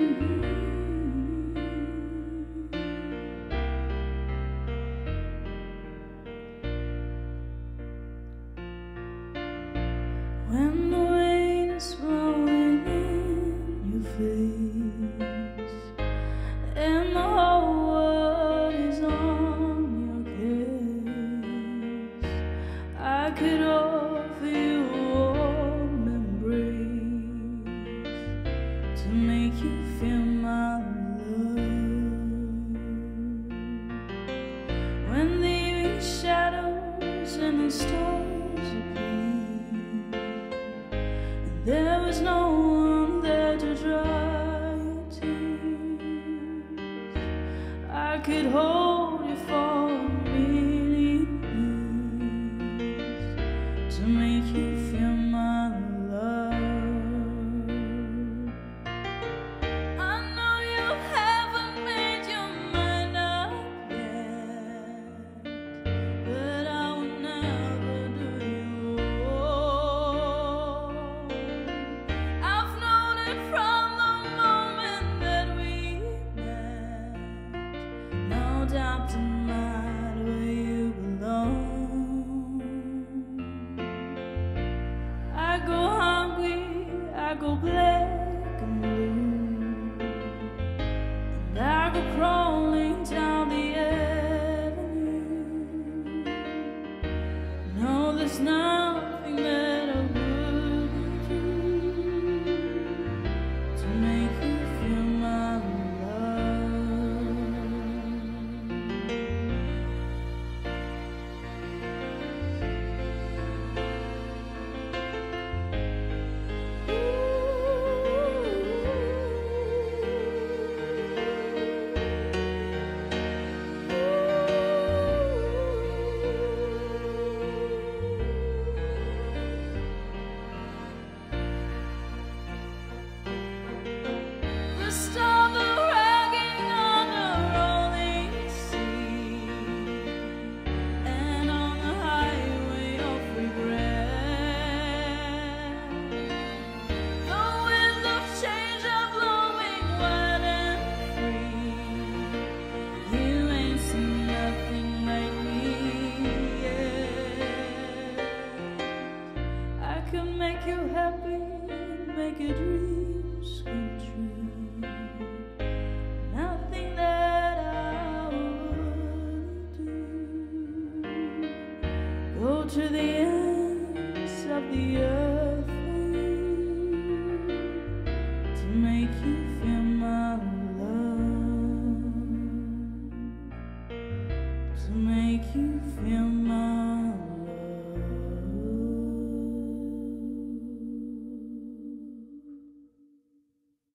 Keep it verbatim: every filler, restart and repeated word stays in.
When the rain is blowing in your face and the whole world is on your case, I could offer you a warm embrace to make you feel my love. When the evening shadows and the stars appear, there was no one there to dry your tears, I could hold you for a million years to make you feel my love. I know you haven't made your mind up yet, but I will never do you wrong. I've known it from the moment that we met. No doubt tonight where you belong. I go hungry, I go black and blue, and I go crawling down the avenue. No, there's nothing that I wouldn't do to make you feel my love. The stars are dragging on the rolling sea and on the highway of regret. The winds of change are blowing wide and free. You ain't seen nothing like me yet. I could make you happy, make your dreams come true. Nothing that I wouldn't do. Go to the ends of the earth for you to make you feel my love.